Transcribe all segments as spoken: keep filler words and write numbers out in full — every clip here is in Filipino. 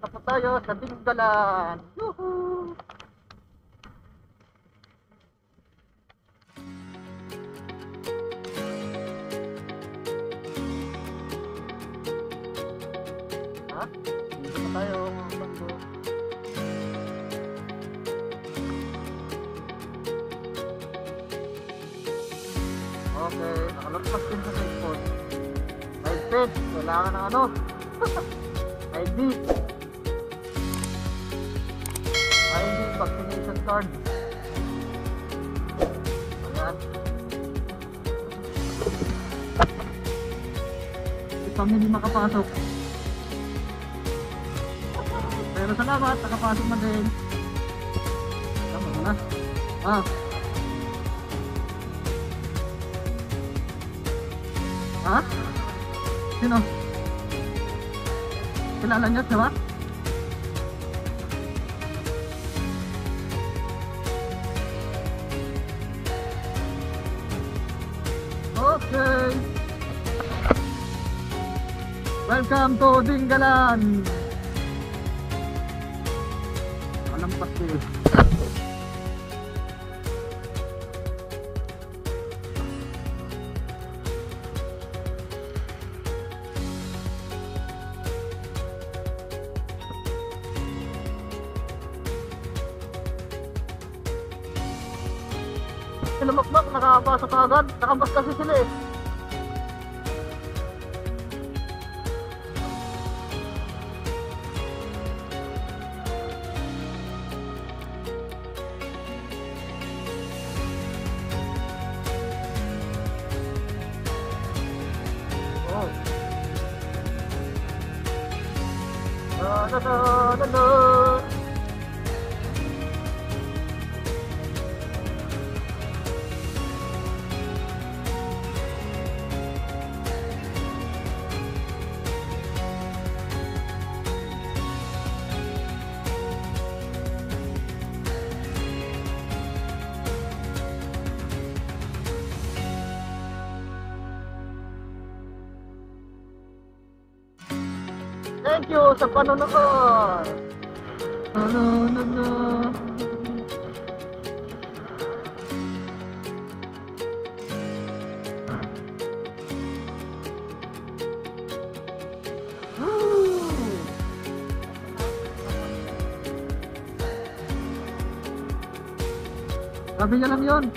Punta po tayo sa Tinggalan. Yuhuu! Ha? Dito na tayo mga bangko. Okay, nakalagpas din sa cellphone. Live feed, kailangan ng ano? I D. I D vaccination card. Ayan. Hindi kami hindi makapasok. Pero salamat, nakapasok na din. Tama mo na. Ah. Ha? Sino? Kilala niyo siya ba? Okay. Welcome to Tinggalan. Walang pastil. Lumakmak, nakapasok ka agad. Nakabas kasi sila eh. Oh. Da da da da da. Thank you sa panonood. Panonood. Sabi niya lang yun.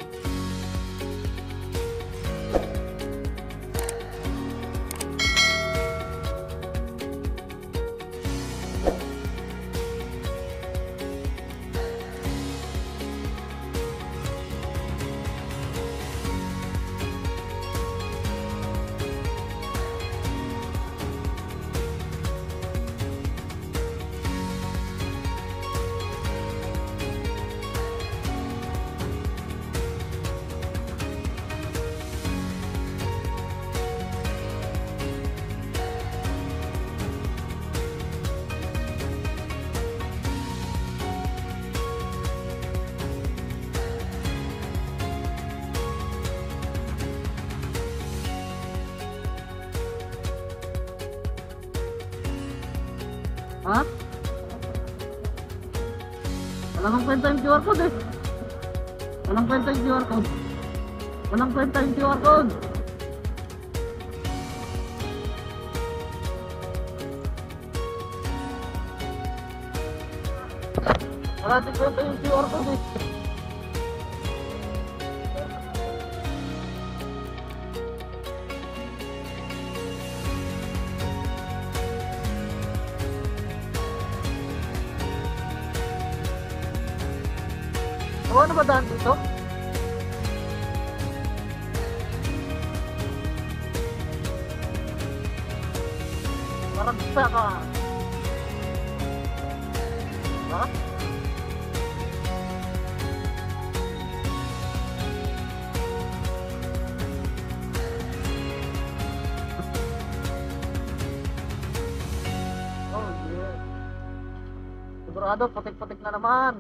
Ha? Walang kwenta yung Q R code eh. Walang kwenta yung Q R code. Walang kwenta yung Q R code. Wala din kwenta yung Q R code eh. O ano ba daan dito? Parang bisa ka. Ha? Oh yeah. Sigurado putik-putik na naman.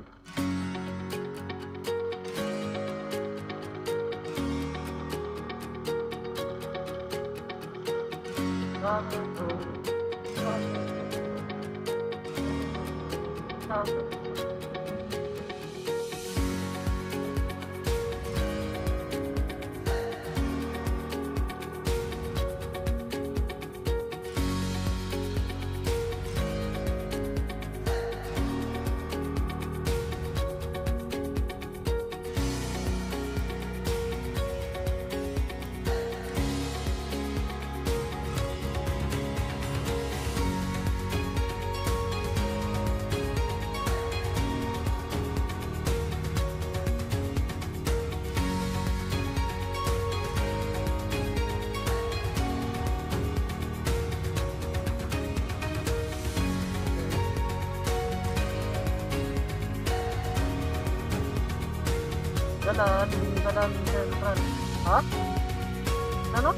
Ganon, hindi ganon central. Ha? Ano?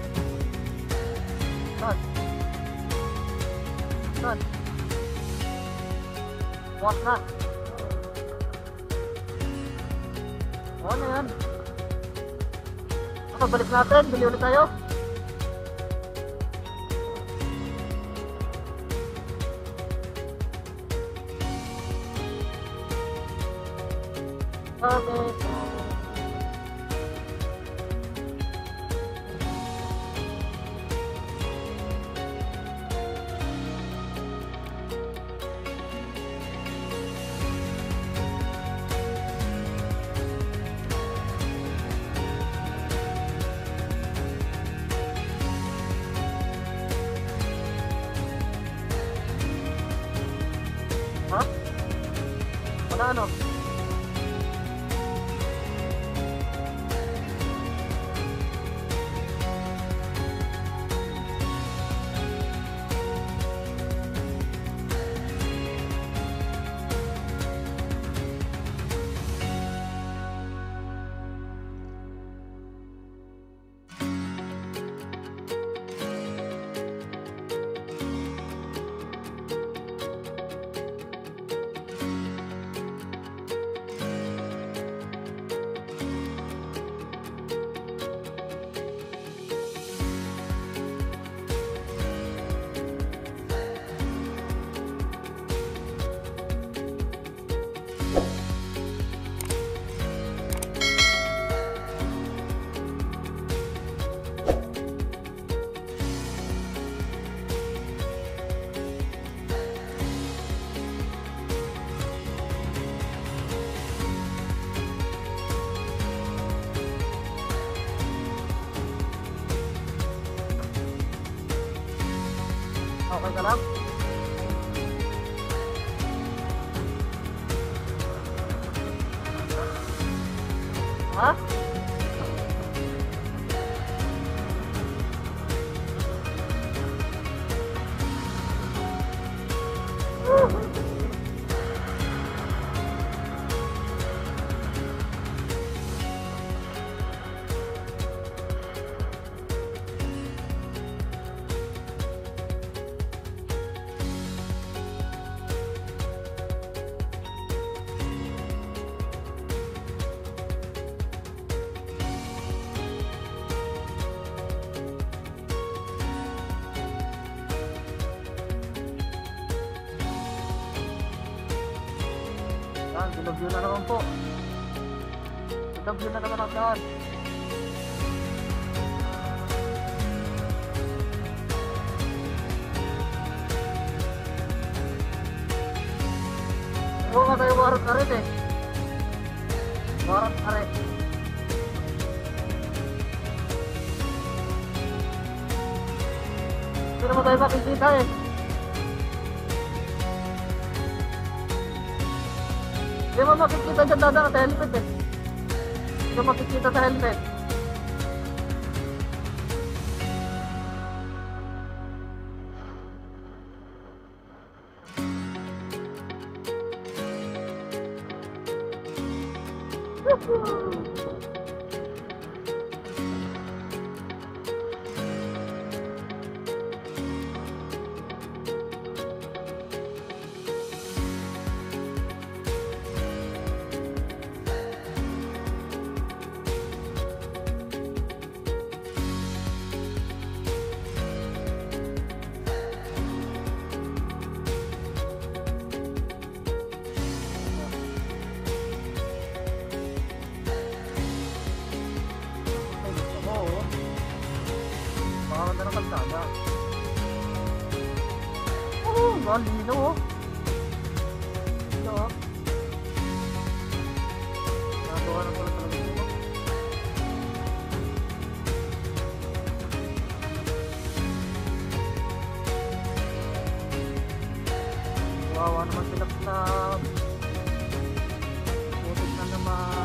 Saan? Saan? Bukas na. O, ano yan? Ano, balik natin. Bili ulit tayo. Okay. Ha? Wala ano? Okay ka lang? Ha? Yan, bilog yun na naman po. Bilog yun na naman ang daan. Oo nga tayo warot na rin eh. Warot na rin. Hindi naman tayo makikita eh. Hindi mo makikita dyan dadaan sa helmet eh. Hindi mo makikita sa helmet. Woohoo! kalsada. Oh, galino oh. Ito oh. Nagawa na pala talaga dito. Wawa naman sila sa putik na naman.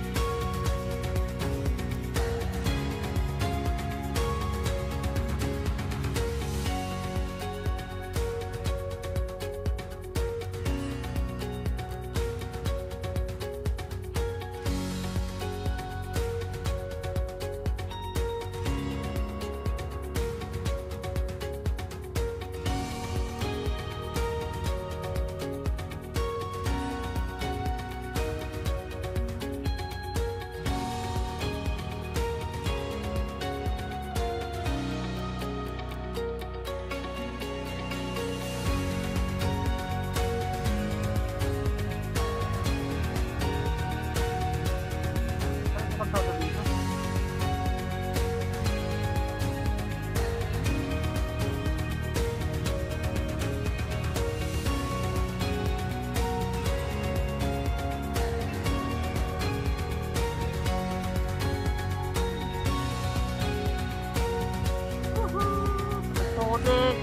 Putik,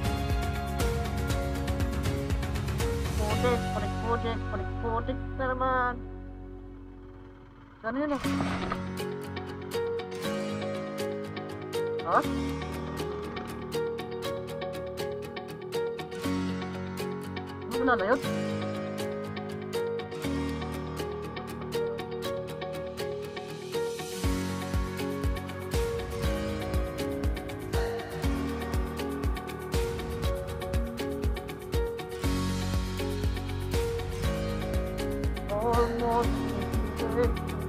putik, putik, putik, putik, putik na naman. Saan yun eh? Ha? Ano wala na yun? Almost okay.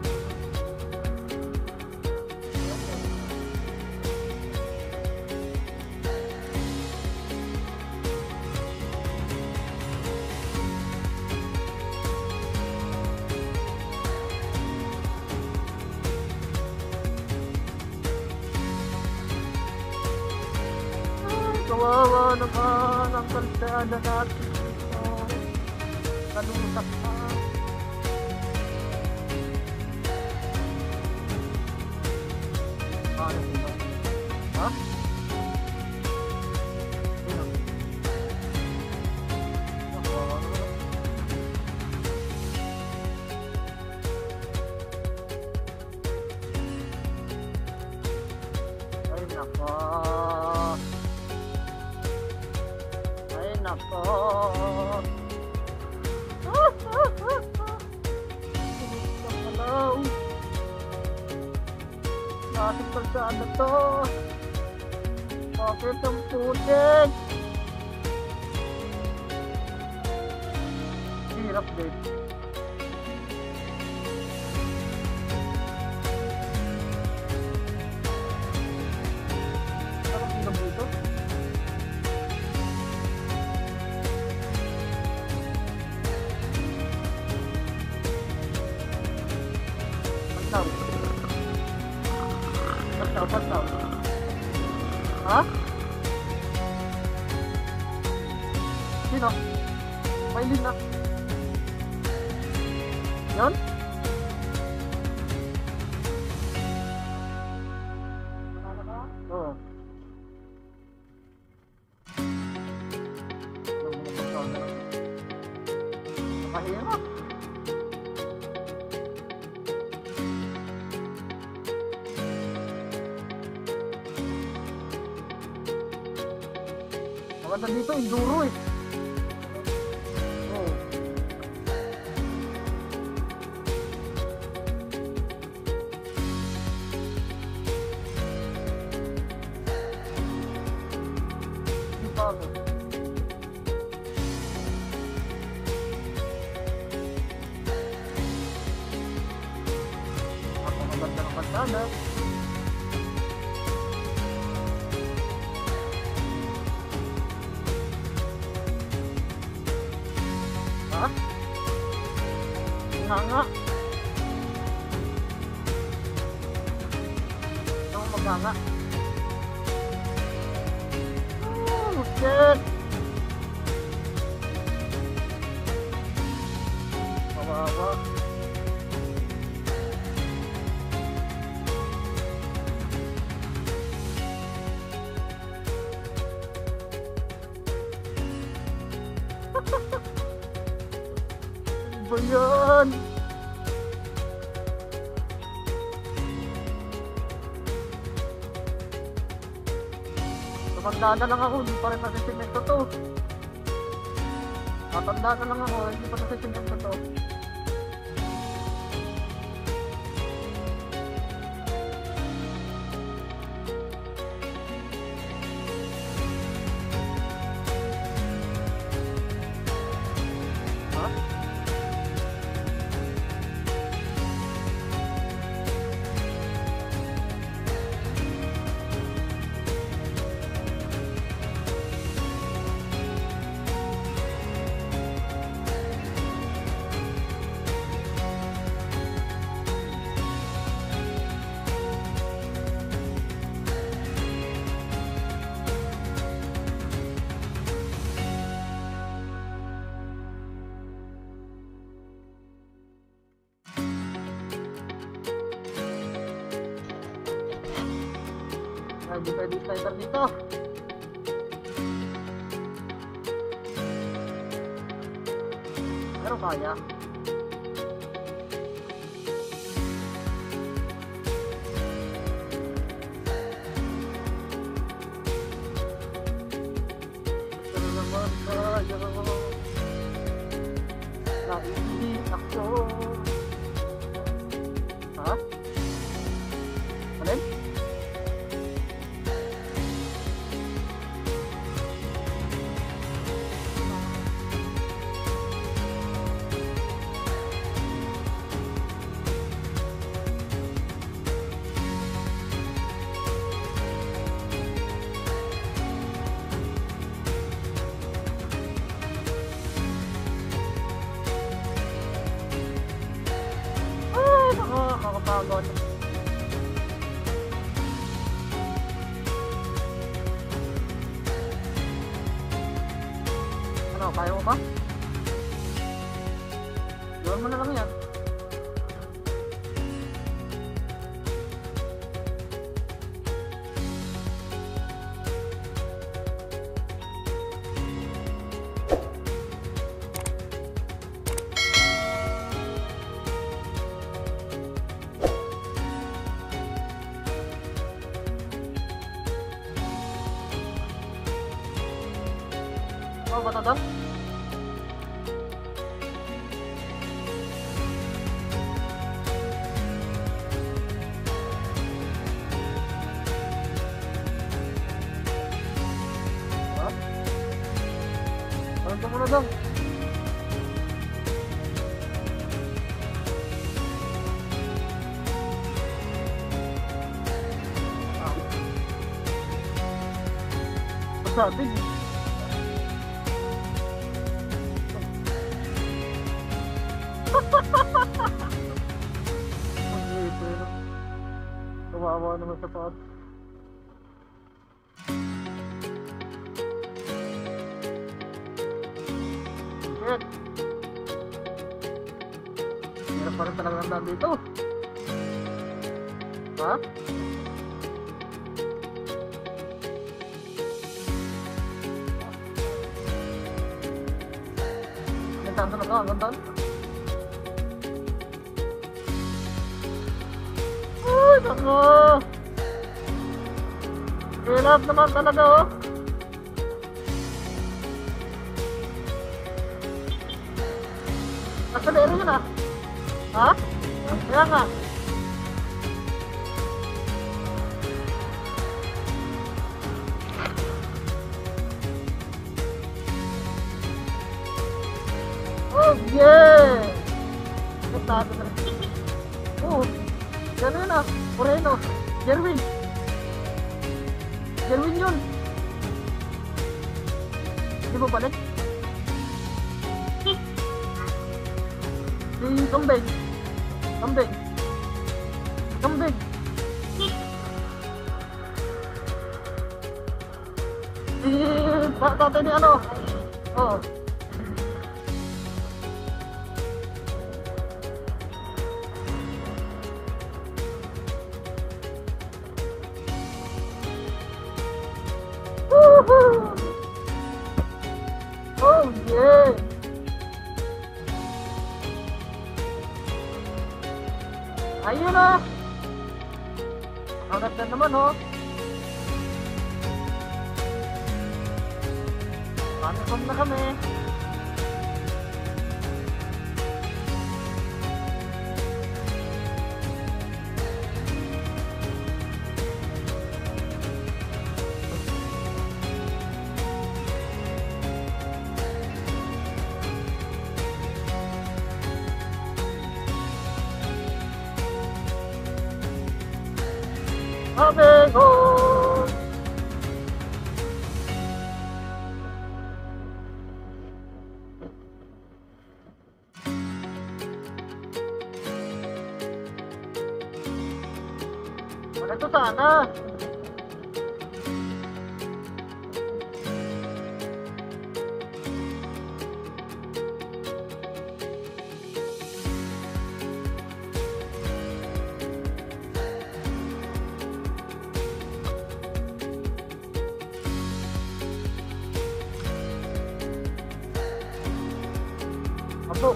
Ay, kawawa naman ang kalsada natin dito. Kalusak pa. Ha? Ay nako. Ay nako. Ah, ah, ah, ah. Hello. Ating kalsada to. Bakit ang putik? Hirap din. Sarap ilog dito. Pantaw. Pantaw, pantaw. Ha? Sino? Mailin na. Yan? Oo. Nakahirap. Maganda dito, enduro eh. Oh. Di pa ako. Ako maganda ng kalsada. Ha? Nga nga. Ito maganga. ba yan? Tumanda na lang ako, hindi pa rin nasisimento to. Matanda na lang ako, hindi pa nasisimento to. Hindi pwede slider dito. Pero kaya. Pero naman kaya. Naiinis ako. Ha? Alin? Nakakapagod. Ano, kaya mo ba? Gawin mo na lang yan. Oh, ba't ito? Ha? Parang ito muna daw. Ah. Masabi. Kawawa naman sa pot. Shit. Hirap pa rin talaga ng daan dito. Ha? Gantan talaga, gantan. Ay, nako! Hirap naman talaga, oh! Nasalero yun, ah! Ha? Kaya nga! Oh, yeah! Nagtago na rin. Oh! Gano'n yun ah, Moreno, Jerwin. Jerwin yun. Hindi mo balik? Si Kambing. Kambing. Kambing. Si tatay ni ano? Oo. Oh yeah! Ayun na! Ang ganda naman oh! Panikam na kami! Coming home! Wala ito sana! Apo.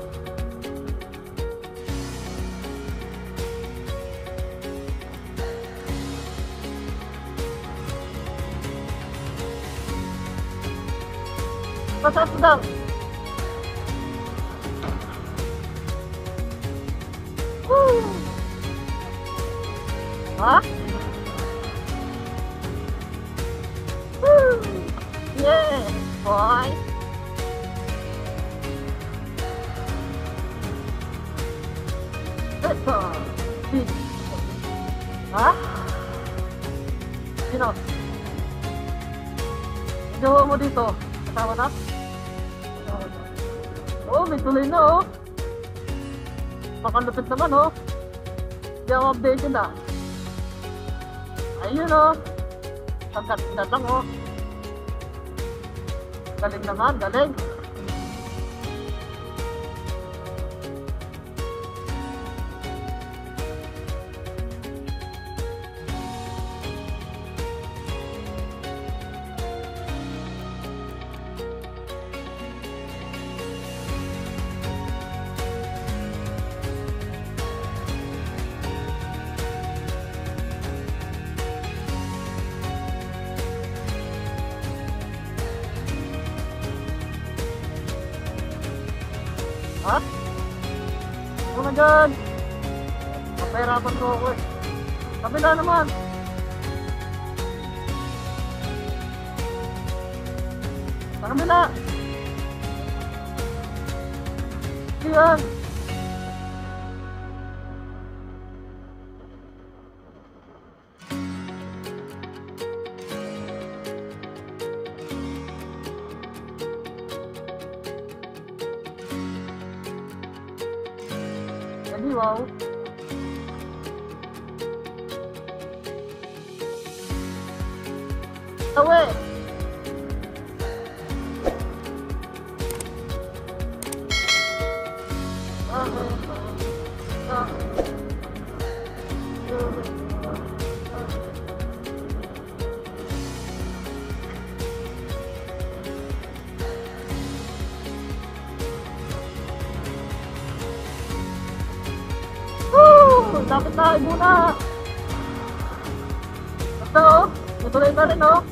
Pasok sedang. Woo. Hah? Woo. Yeah, boy. Ha? Sino? Jowa mo dito? Kasama na? Oo, oh, may tuloy na oh. Makalupit naman oh. Hindi ako updated ah. Ayun oh. Sagkat na lang oh. Galing naman, galing. Ha? Ano na dyan? Mapahirapan ko ako eh. Kabila naman. Sa kabila. Diyan. Jadi wow. Awe. Dapat tayo muna. Ito oh, natuloy pa rin oh.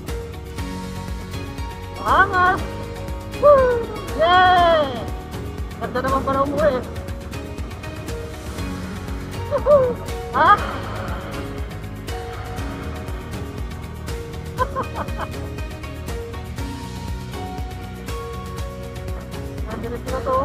Angas. Woo! Yay! Ganda naman para umuwi. Ha? Nandiyan na to.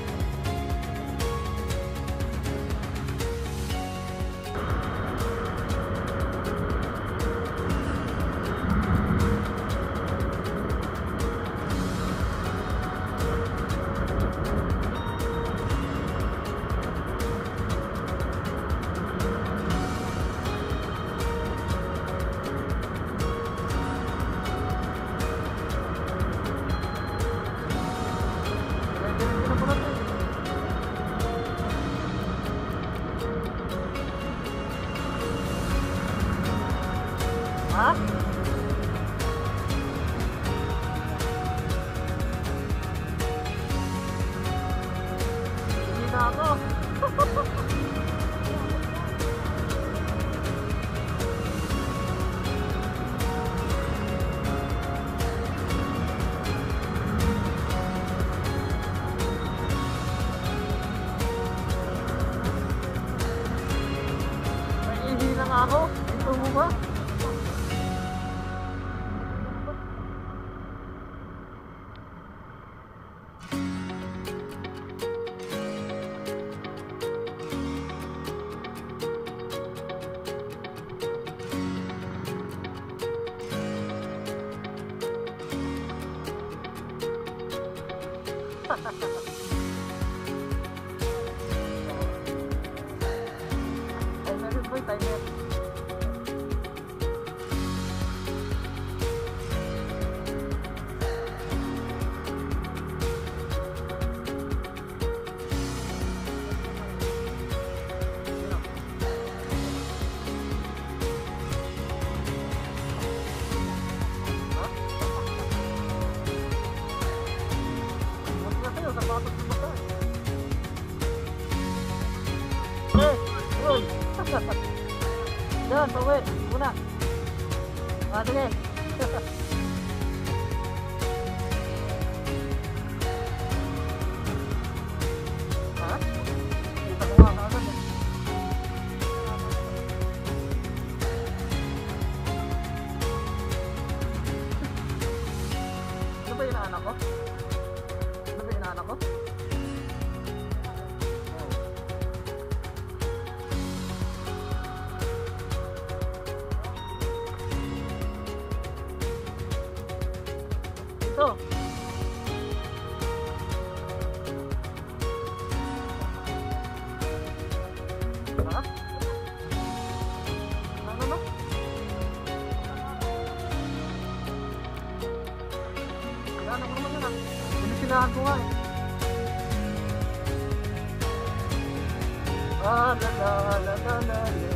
Ha? Hindi na ako. Timer yun boy, timer. Yan, pauwi. Muna. Ah, sige. Ha? Kita ko nga kaagad eh. Ano ba yung inaanak ko? Ano ba yung inaanak ko? Ito. Ha? Ano no? Kailangan ko naman yun ah. Pinisilahan ko nga eh. Ah, la la la la la la.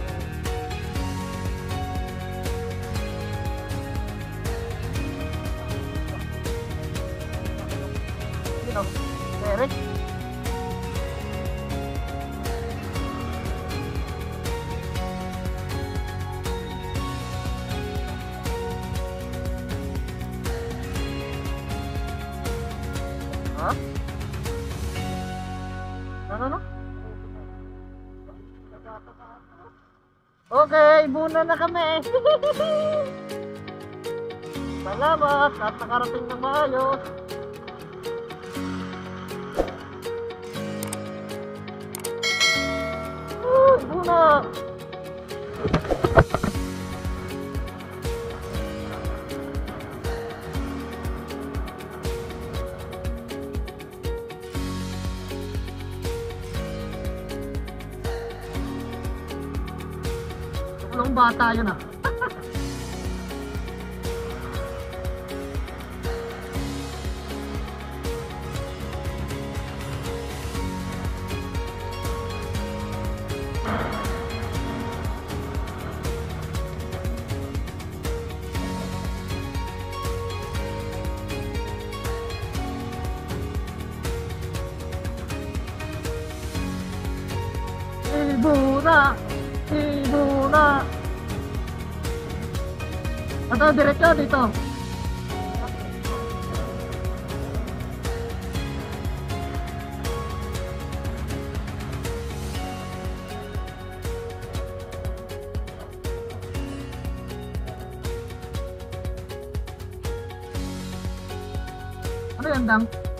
You know, Derek. Ha? Ano no? Okay, muna na kami. Salamat at nakarating ng maayos. Uh, muna. Walang bata yun ah. Ibuna! Ibuna! Ito, diretso dito. Ano yan, Dang?